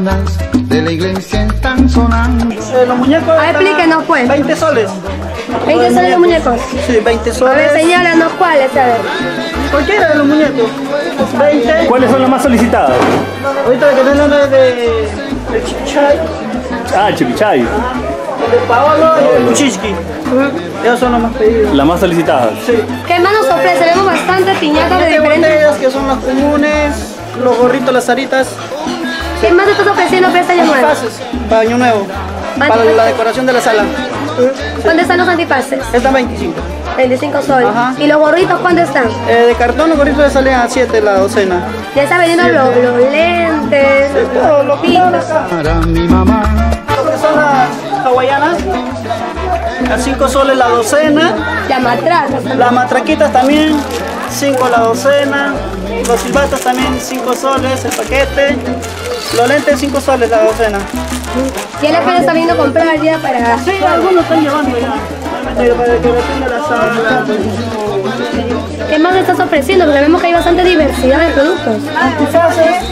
campanas de la iglesia están sonando. Los muñecos. Explíquenos pues. 20 soles. 20 soles los muñecos. Sí, 20 soles. A ver, señálanos cuáles, a ver. Cualquiera de los muñecos. 20. ¿Cuáles son las más solicitadas? Ahorita la que tenemos es de Chichay, Chipichay. el de Paolo y el Kuchiski. Esos son los más pedidos. Las más solicitadas. Sí. ¿Qué más nos ofrece? Vemos bastante piñatas de diferentes. Botellas que son las comunes, los gorritos, las aritas. ¿Qué más estás ofreciendo para este año nuevo? Antifaces para año nuevo. Para la decoración de la sala. ¿Cuánto están los antifaces? Están 25. 25 soles. Ajá. ¿Y los gorritos cuánto están? De cartón los gorritos le salen a 7 la docena. Ya está vendiendo los lentes, los pitos. Para mi mamá. Lo que son las hawaianas, a 5 soles la docena. La matraca. Las matraquitas también, 5 la docena. Los silbatos también, 5 soles el paquete. Los lentes, 5 soles la docena. Ya la gente está viendo comprar ya para... Sí, algunos están llevando ya. Para decoración de la sala. ¿Qué más estás ofreciendo? Porque vemos que hay bastante diversidad de productos. Antifaces.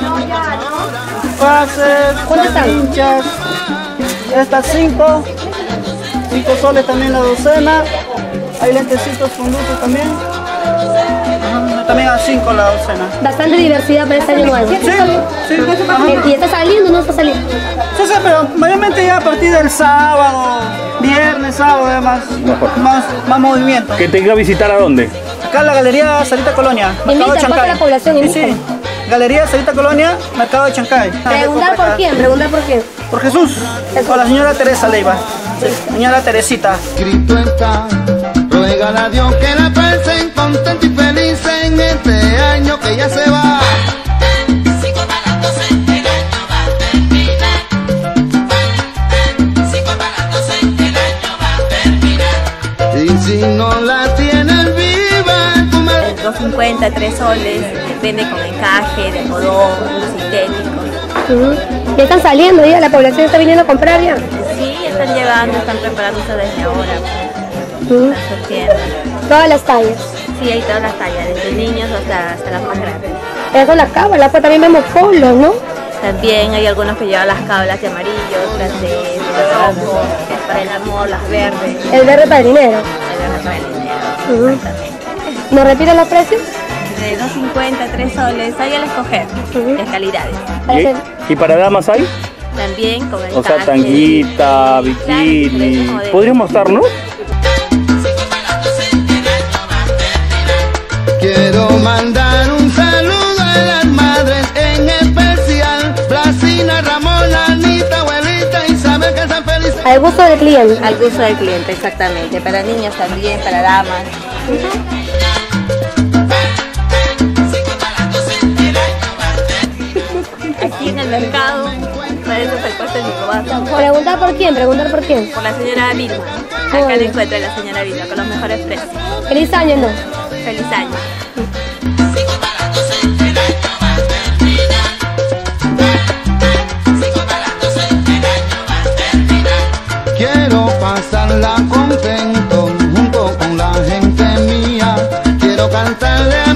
¿Cuánto están? Pinchas. Estas 5 soles también la docena. Hay lentecitos con luces también. También a 5 la docena. Bastante diversidad para este año nuevo. Sí, sí. Ajá. ¿Y está saliendo o no está saliendo? Sí, pero mayormente ya a partir del sábado, viernes, sábado, ya más movimiento. ¿Que te iba a visitar a dónde? Acá en la Galería Sarita Colonia, Mercado de Invita a toda Chancay. la población, invita. Sí, Galería Sarita Colonia, Mercado de Chancay. Preguntar por quién, preguntar por quién. Por Jesús, o la señora Teresa Leiva. Señora Teresita. Escrito está, ruégale a Dios que la pasen contenta y feliz en este año que ya se va. Sigo pagándose, el año va a terminar. Sigo pagándose, el año va a terminar. Y si no la tienes viva, tú me... 2.50, 3 soles, depende con encaje, de algodón, sintéticos. Ya están saliendo, ya la población está viniendo a comprar ya. Sí, están llevando, están preparándose desde ahora. Están surtiendo. Todas las tallas. Sí, hay todas las tallas, desde niños hasta las más grandes. Esas son las cábalas, pues también vemos polos, ¿no? También hay algunos que llevan las cábalas de amarillo, las de rojo, que es para el amor, las verdes. El verde para el dinero. El verde para el dinero, exactamente. ¿Nos repiten los precios? De 2.50, 3 soles, hay al escoger, de calidades. ¿Y para damas hay? También con el O sea, talle. tanguita, bikini. ¿Podrías mostrarnos? Quiero mandar un saludo a las madres, en especial Blasina, Ramona, Anita, abuelita, Isabel, que están felices. Al gusto del cliente. Al gusto del cliente, exactamente. Para niños también, para damas. Aquí en el mercado, para eso es el puesto de Nicobato. Preguntar por quién, preguntar por quién. Por la señora Vilma. Acá le encuentra la señora Vilma con los mejores precios. Feliz año, ¿no? Feliz año. Sigo pagándose, el año va a terminar. Sigo pagándose, el año va a terminar. Quiero pasarla contento junto con la gente mía. Quiero cantarle a